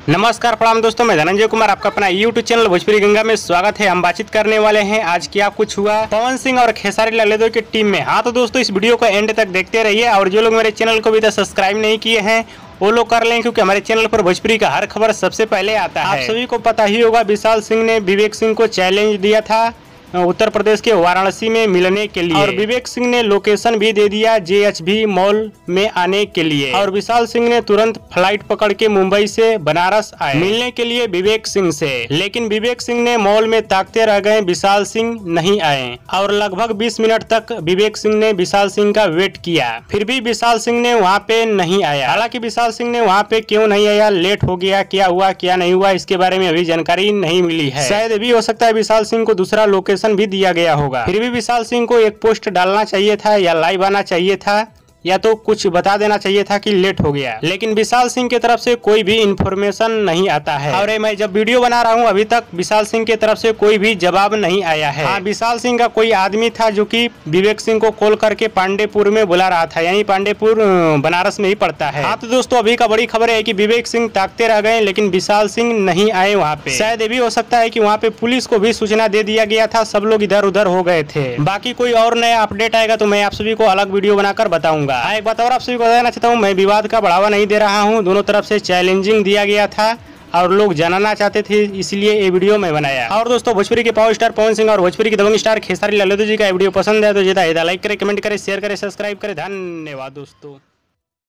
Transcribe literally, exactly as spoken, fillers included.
नमस्कार प्रणाम दोस्तों, मैं धनंजय कुमार, आपका अपना यूट्यूब चैनल भोजपुरी गंगा में स्वागत है। हम बातचीत करने वाले हैं आज क्या कुछ हुआ पवन सिंह और खेसारी लाल यादव की टीम में। हाँ तो दोस्तों, इस वीडियो को एंड तक देखते रहिए और जो लोग मेरे चैनल को अभी तक सब्सक्राइब नहीं किए हैं वो लोग कर लें, क्योंकि हमारे चैनल पर भोजपुरी का हर खबर सबसे पहले आता है। आप सभी को पता ही होगा, विशाल सिंह ने विवेक सिंह को चैलेंज दिया था उत्तर प्रदेश के वाराणसी में मिलने के लिए, और विवेक सिंह ने लोकेशन भी दे दिया जे एच वी मॉल में आने के लिए, और विशाल सिंह ने तुरंत फ्लाइट पकड़ के मुंबई से बनारस आए मिलने के लिए विवेक सिंह से। लेकिन विवेक सिंह ने मॉल में ताकते रह गए, विशाल सिंह नहीं आए और लगभग बीस मिनट तक विवेक सिंह ने विशाल सिंह का वेट किया, फिर भी विशाल सिंह ने वहाँ पे नहीं आया। हालांकि विशाल सिंह ने वहाँ पे क्यों नहीं आया, लेट हो गया, क्या हुआ क्या नहीं हुआ, इसके बारे में अभी जानकारी नहीं मिली है। शायद भी हो सकता है विशाल सिंह को दूसरा लोकेशन भी दिया गया होगा। फिर भी विशाल सिंह को एक पोस्ट डालना चाहिए था या लाइव आना चाहिए था, या तो कुछ बता देना चाहिए था कि लेट हो गया। लेकिन विशाल सिंह की तरफ से कोई भी इंफॉर्मेशन नहीं आता है, और मैं जब वीडियो बना रहा हूं अभी तक विशाल सिंह की तरफ से कोई भी जवाब नहीं आया है। हाँ, विशाल सिंह का कोई आदमी था जो कि विवेक सिंह को कॉल करके पांडेपुर में बुला रहा था, यानी पांडेपुर बनारस में ही पड़ता है। हाँ तो दोस्तों, अभी का बड़ी खबर है कि विवेक सिंह ताकते रह गए लेकिन विशाल सिंह नहीं आए वहाँ पे। शायद ये भी हो सकता है कि वहाँ पे पुलिस को भी सूचना दे दिया गया था, सब लोग इधर उधर हो गए थे। बाकी कोई और नया अपडेट आएगा तो मैं आप सभी को अलग वीडियो बनाकर बताऊंगा। हाँ, एक बात और आप सभी को बताना चाहता हूँ, मैं विवाद का बढ़ावा नहीं दे रहा हूँ। दोनों तरफ से चैलेंजिंग दिया गया था और लोग जानना चाहते थे, इसलिए ये वीडियो मैं बनाया। और दोस्तों, भोजपुरी के पावर स्टार पवन सिंह और भोजपुरी के दबंग स्टार खेसारी लाल यादव जी का वीडियो पसंद है तो ज्यादा लाइक करें, कमेंट करें, शेयर करें, सब्सक्राइब करें। धन्यवाद दोस्तों।